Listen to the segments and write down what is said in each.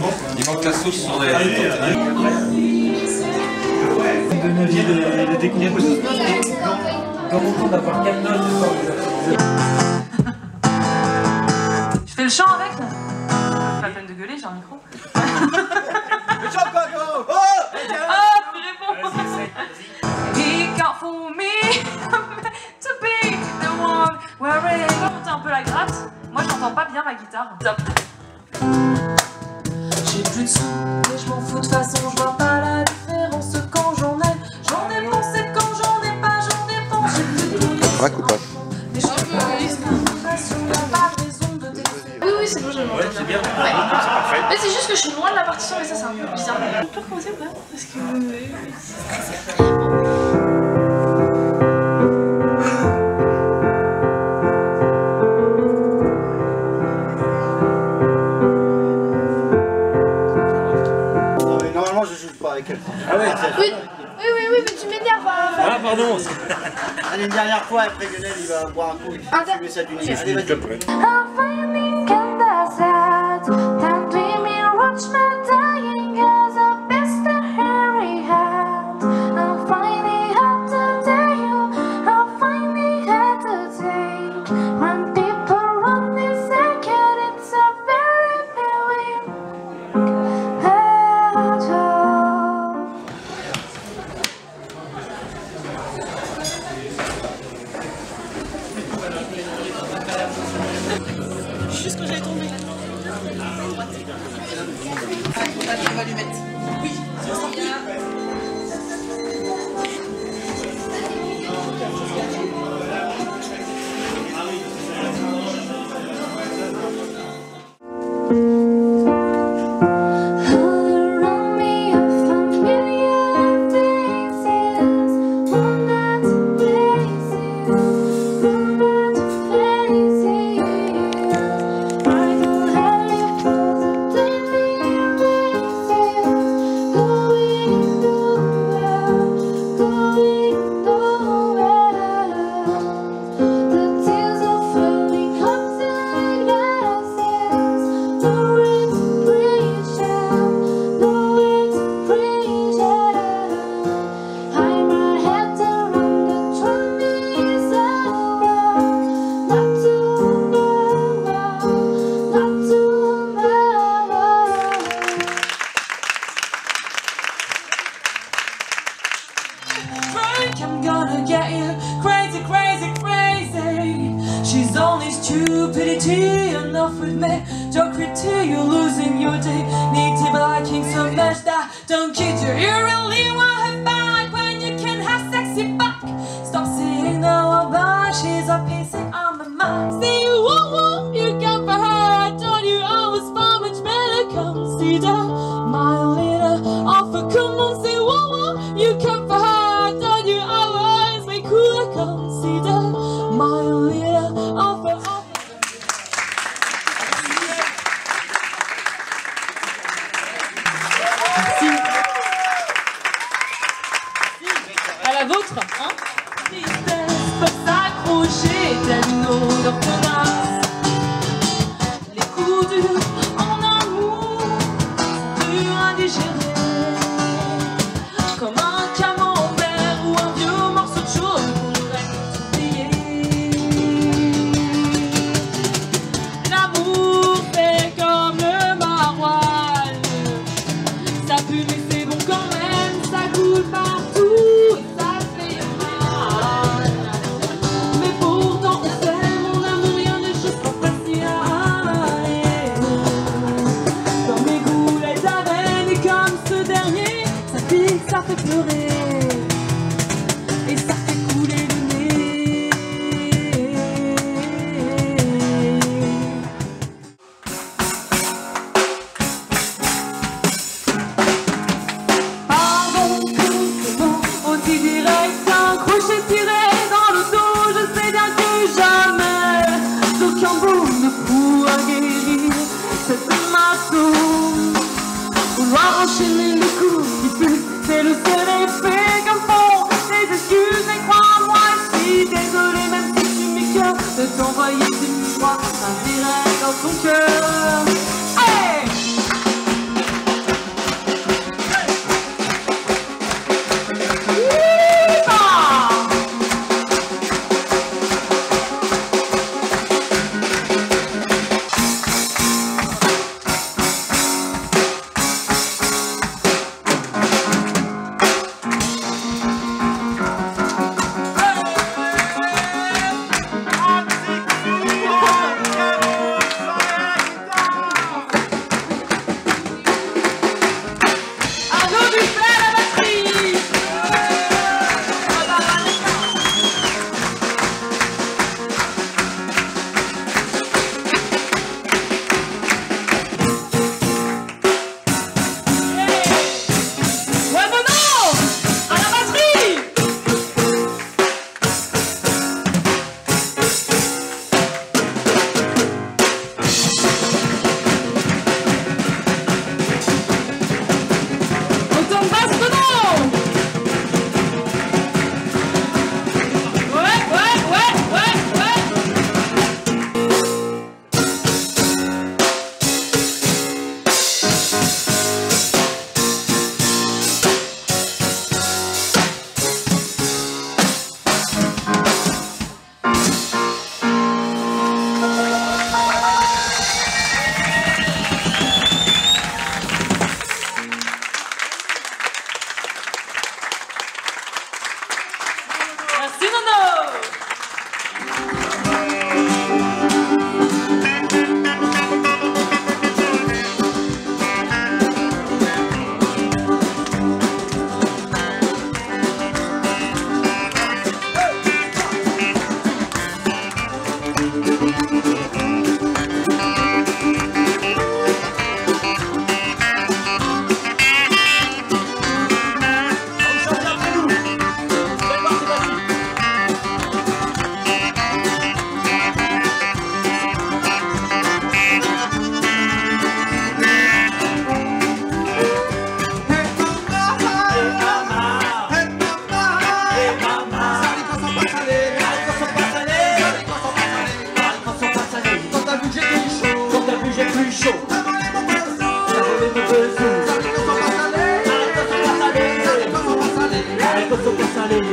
Il manque la sauce sur les... De nos vies de décomposition. Dans mon temps d'avoir 4 notes. Je fais le chant avec là. C'est pas la peine de gueuler, j'ai un micro. Le chant pas go. Oh, tu réponds. He got for me to be the one where it... On va monter un peu la gratte. Moi j'entends pas bien ma guitare. J'ai plus de sous, mais je m'en fous de toute façon, je vois pas la différence quand j'en ai pensé quand j'en ai pas, j'en dépense, j'ai plus de coups. Crac ou pas? Mais je suis pas l'impression, y'a pas de raison de détester. Oui, c'est bon, je l'entends. Ouais, c'est bien. Ouais. C'est parfait. Mais c'est juste que je suis loin de la partition et ça c'est un peu bizarre. On peut recommencer ou pas? Parce que... c'est stressant. Normalement, je joue pas avec elle. Ah ouais. Oui, mais tu m'énerves. Ah pardon. Allez, une dernière fois, après Lionel, il va boire un coup. Il met ça du nez. Allez, vas-y. Juste quand j'allais tomber. On va lui mettre. Oui, ça sent bien. I'm gonna get you crazy, crazy, crazy. She's only stupidity, enough with mediocrity. You're losing your dignity by liking so much that don't kid you. You really want her back when you can have sexy back. Stop saying no about she's a piece on the mind. See you woo, you come for her. I told you I was far much better. Consider my little offer. Come on, say woo, you come for her. Consider my little offer. À la vôtre, hein? Tristesse peut s'accrocher telle une odeur tenace. Les coups durs en amour sont durs à digérer. Comme un camembert ou un vieux morceau de chaud. L'amour fait comme le maroilles. Ça pue mais c'est bon quand même. Ça coule partout et ça fait mal. Mais pourtant on sait mon amour, rien n'est chose pas facile à aller. Comme mes goulettes à veine et comme ce dernier, ça pique, ça fait pleurer. Et ça fait couler le nez. Pardon, comment aussi direct, un crochet tiré dans le dos. Je sais bien que jamais aucun baume ne pourra guérir cette masso. Vouloir enchaîner les coups qui puent, c'est le seul effet qu'un font des excuses. Et crois-moi, je suis désolé, même si tu m'écoeures, de t'envoyer des miroirs indirect dans ton cœur. Hey! Soca salé.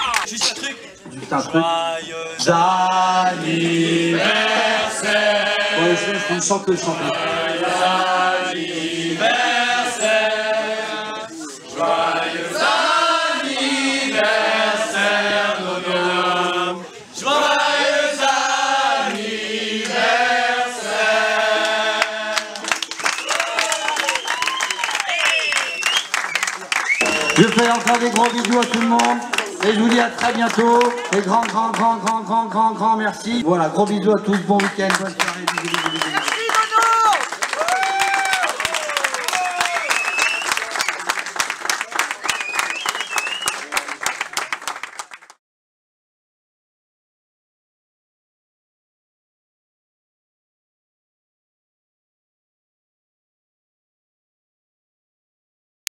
Juste un truc. Joyeux anniversaire. je ne chante que le chanter. Je fais encore des gros bisous à tout le monde et je vous dis à très bientôt et grand merci. Voilà, gros bisous à tous, bon week-end, bonne soirée, bisous.